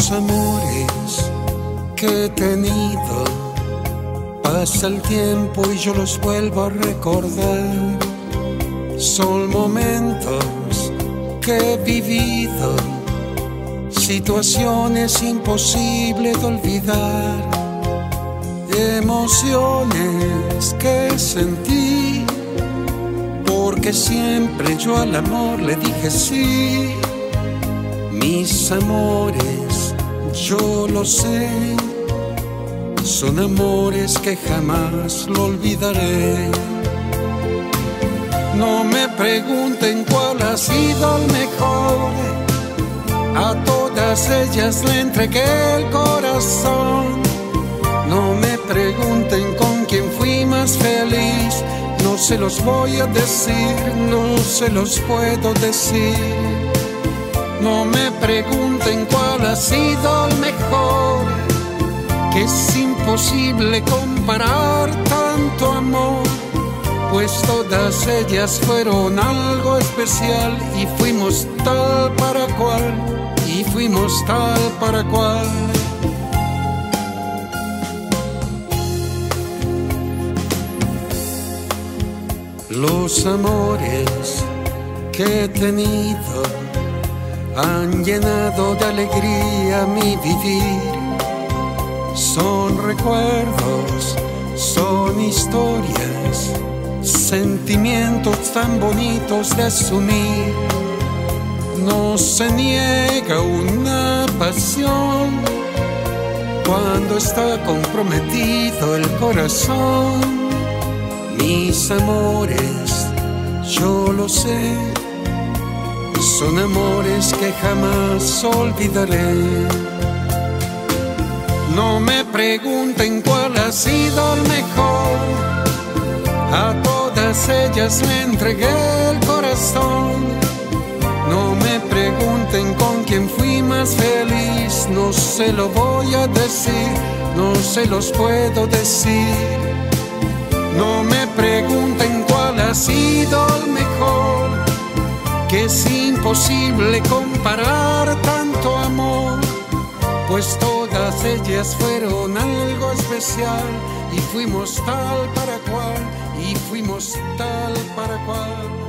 Los amores que he tenido, pasa el tiempo y yo los vuelvo a recordar. Son momentos que he vivido, situaciones imposibles de olvidar, emociones que sentí, porque siempre yo al amor le dije sí. Mis amores, yo lo sé, son amores que jamás lo olvidaré. No me pregunten cuál ha sido el mejor, a todas ellas le entregué el corazón. No me pregunten con quién fui más feliz, no se los voy a decir, no se los puedo decir. No me pregunten cuál ha sido el mejor, que es imposible comparar tanto amor, pues todas ellas fueron algo especial y fuimos tal para cual, y fuimos tal para cual. Los amores que he tenido han llenado de alegría mi vivir. Son recuerdos, son historias, sentimientos tan bonitos de asumir. No se niega una pasión cuando está comprometido el corazón. Mis amores, yo lo sé, son amores que jamás olvidaré. No me pregunten cuál ha sido el mejor, a todas ellas le entregué el corazón. No me pregunten con quién fui más feliz, no se lo voy a decir, no se los puedo decir. No me pregunten cuál ha sido el mejor, que es imposible comparar tanto amor, pues todas ellas fueron algo especial y fuimos tal para cual, y fuimos tal para cual.